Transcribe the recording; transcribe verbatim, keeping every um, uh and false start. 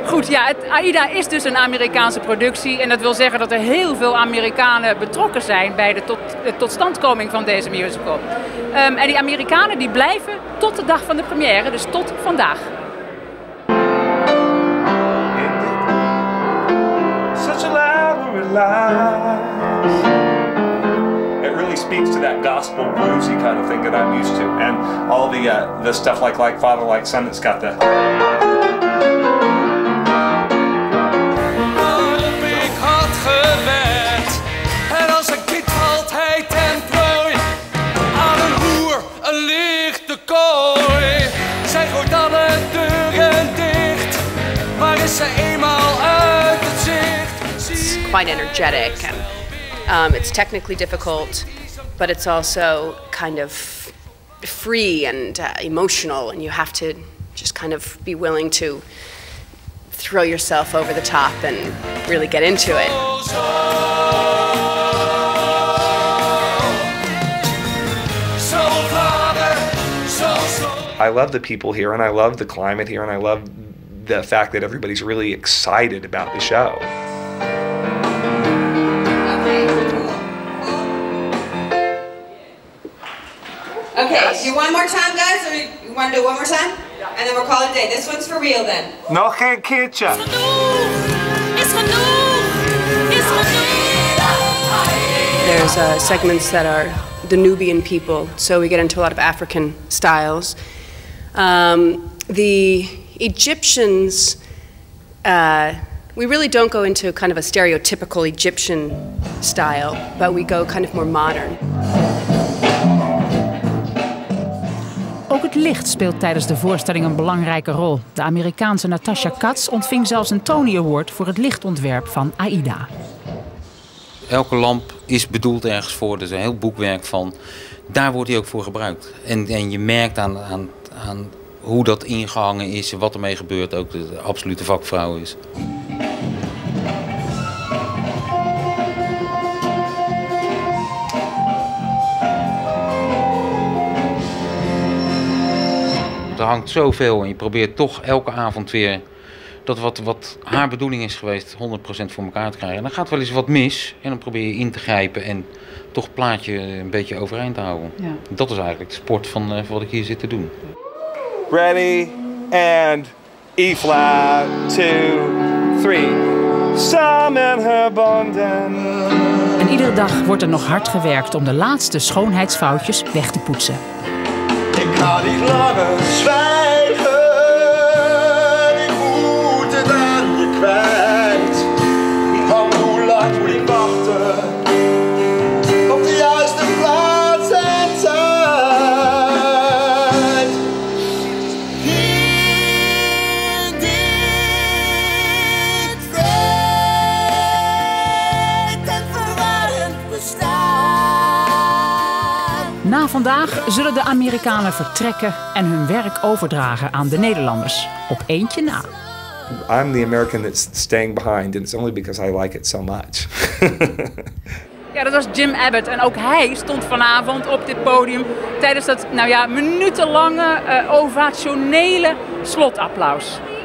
Goed, ja, het AIDA is dus een Amerikaanse productie en dat wil zeggen dat er heel veel Amerikanen betrokken zijn bij de tot, de totstandkoming van deze musical. Um, en die Amerikanen die blijven tot de dag van de première, dus tot vandaag. Such a loud lies. It really speaks to that gospel bluesy kind of thing that I'm used to, and all the uh, the stuff like like Father Like Son. It's got the. It's quite energetic and um, it's technically difficult, but it's also kind of free and uh, emotional, and you have to just kind of be willing to throw yourself over the top and really get into it. I love the people here, and I love the climate here, and I love the fact that everybody's really excited about the show. Okay, do one more time, guys, or you want to do it one more time? And then we'll call it a day. This one's for real then. Nog geen keertje. There's uh, segments that are the Nubian people, so we get into a lot of African styles. Um, the Egyptians, uh, we really don't go into kind of a stereotypical Egyptian style, but we go kind of more modern. Ook het licht speelt tijdens de voorstelling een belangrijke rol. De Amerikaanse Natasha Katz ontving zelfs een Tony Award voor het lichtontwerp van AIDA. Elke lamp is bedoeld ergens voor, er is een heel boekwerk van. Daar wordt hij ook voor gebruikt. En, en je merkt aan, aan, aan hoe dat ingehangen is, wat ermee gebeurt, ook de, de absolute vakvrouw is. Er hangt zoveel en je probeert toch elke avond weer dat wat, wat haar bedoeling is geweest honderd procent voor elkaar te krijgen. En dan gaat wel eens wat mis en dan probeer je in te grijpen en toch het plaatje een beetje overeind te houden. Ja. Dat is eigenlijk de sport van, uh, van wat ik hier zit te doen. Ready and E-flat, two, three. Samen verbonden. En iedere dag wordt er nog hard gewerkt om de laatste schoonheidsfoutjes weg te poetsen. Ik kan niet langer zwijgen, ik moet het aan je kwijt. Van hoe lang moet ik wachten, op de juiste plaats en tijd. In dit vreed en verwarrend bestaan. Na vandaag zullen de Amerikanen vertrekken en hun werk overdragen aan de Nederlanders. Op eentje na. I'm the American that's staying behind, and it's only because I like it so much. Ja, dat was Jim Abbott en ook hij stond vanavond op dit podium tijdens dat, nou ja, minutenlange uh, ovationele slotapplaus.